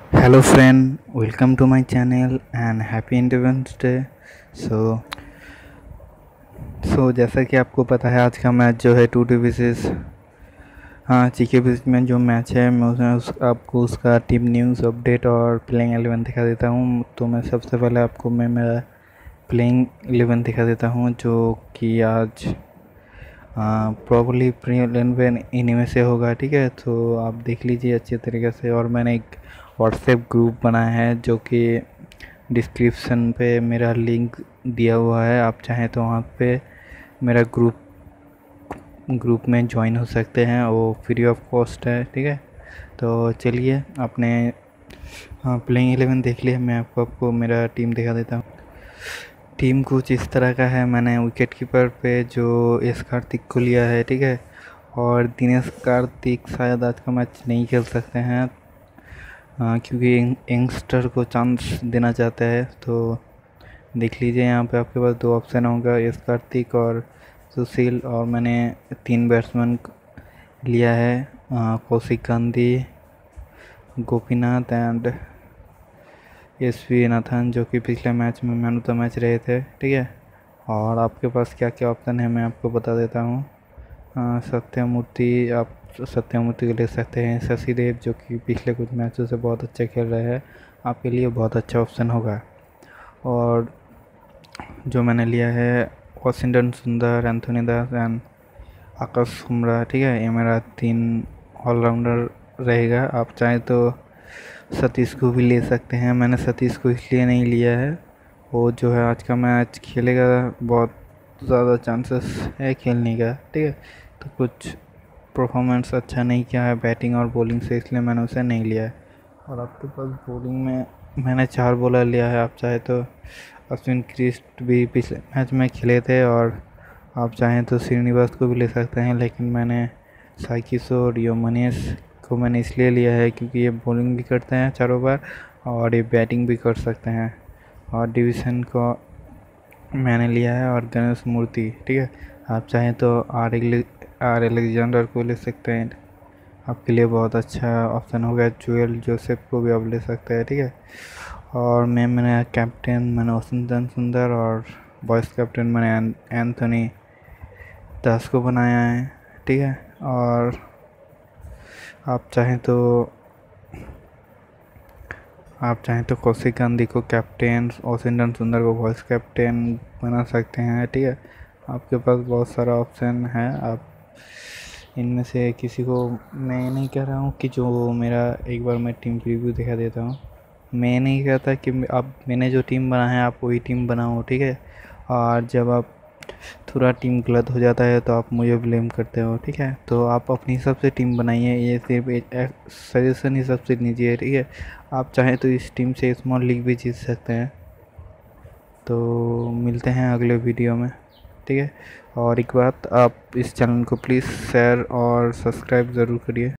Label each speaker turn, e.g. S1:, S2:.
S1: Hello friend, welcome to my channel and happy Independence Day। सो जैसा कि आपको पता है आज का मैच जो है टू टी विसेस हाँ के बीच में जो मैच है मैं उसमें आपको उसका टीम न्यूज़ अपडेट और प्लेइंग 11 दिखा देता हूँ। तो मैं सबसे पहले आपको मेरा प्लेइंग 11 दिखा देता हूँ जो कि आज प्रॉब्ली प्री-11 इन्हीं में से होगा। ठीक है, तो आप देख लीजिए अच्छे तरीके से। और मैंने एक व्हाट्सएप ग्रुप बनाया है जो कि डिस्क्रिप्शन पे मेरा लिंक दिया हुआ है, आप चाहें तो वहाँ पे मेरा ग्रुप में ज्वाइन हो सकते हैं, वो फ्री ऑफ कॉस्ट है। ठीक है, तो चलिए आपने प्लेइंग 11 देख लिया, मैं आपको मेरा टीम दिखा देता हूँ। टीम कुछ इस तरह का है। मैंने विकेट कीपर पे जो एस कार्तिक को लिया है। ठीक है, और दिनेश कार्तिक शायद आज का मैच नहीं खेल सकते हैं क्योंकि यंगस्टर को चांस देना चाहता है। तो देख लीजिए यहाँ पे आपके पास दो ऑप्शन होगा, एस कार्तिक और सुशील। और मैंने 3 बैट्समैन लिया है, कौशिक गांधी, गोपीनाथ एंड एस.वी. नाथन, जो कि पिछले मैच में मैन ऑफ द मैच रहे थे। ठीक है, और आपके पास क्या क्या ऑप्शन है मैं आपको बता देता हूँ। सत्यमूर्ति, आप सत्यमूर्ति को ले सकते हैं। शशि देव जो कि पिछले कुछ मैचों से बहुत अच्छे खेल रहे हैं, आपके लिए बहुत अच्छा ऑप्शन होगा। और जो मैंने लिया है वॉशिंगटन सुंदर, एंथोनी दास एंड आकाश कुमरा। ठीक है, ये मेरा 3 ऑलराउंडर रहेगा। आप चाहें तो सतीश को भी ले सकते हैं। मैंने सतीश को इसलिए नहीं लिया है, वो जो है आज का मैच खेलेगा, बहुत ज़्यादा चांसेस है खेलने का। ठीक है, तो कुछ परफॉर्मेंस अच्छा नहीं किया है बैटिंग और बॉलिंग से, इसलिए मैंने उसे नहीं लिया है। और आपके पास बॉलिंग में मैंने 4 बॉलर लिया है। आप चाहे तो अश्विन क्रिस्ट भी पिछले मैच में खेले थे, और आप चाहें तो श्रीनिवास को भी ले सकते हैं, लेकिन मैंने साई किशोर, मनीष को मैंने इसलिए लिया है क्योंकि ये बॉलिंग भी करते हैं चारों बार और ये बैटिंग भी कर सकते हैं। और डिवीज़न को मैंने लिया है और गणेश मूर्ति। ठीक है, आप चाहें तो आर एलेक्जेंडर को ले सकते हैं, आपके लिए बहुत अच्छा ऑप्शन होगा। जुएल जोसेफ को भी आप ले सकते हैं। ठीक है, और मेरा कैप्टन मैंने वॉशिंगटन सुंदर और वाइस कैप्टन मैंने एंथोनी दास को बनाया है। ठीक है, और आप चाहें तो कौशिक गांधी को कैप्टन, वॉशिंगटन सुंदर को वाइस कैप्टन बना सकते हैं। ठीक है, आपके पास बहुत सारा ऑप्शन है, आप इनमें से किसी को, मैं नहीं कह रहा हूँ कि जो मेरा, एक बार मैं टीम प्रीव्यू दिखा देता हूँ। मैं नहीं कहता कि आप, मैंने जो टीम बना है आप वही टीम बनाओ। ठीक है, और जब आप थोड़ा टीम गलत हो जाता है तो आप मुझे ब्लेम करते हो। ठीक है, तो आप अपने हिसाब से टीम बनाइए, ये सिर्फ एक सजेशन हिसाब से लीजिए। ठीक है, आप चाहें तो इस टीम से स्मॉल लीग भी जीत सकते हैं। तो मिलते हैं अगले वीडियो में। ठीक है, और एक बात, आप इस चैनल को प्लीज़ शेयर और सब्सक्राइब ज़रूर करिए।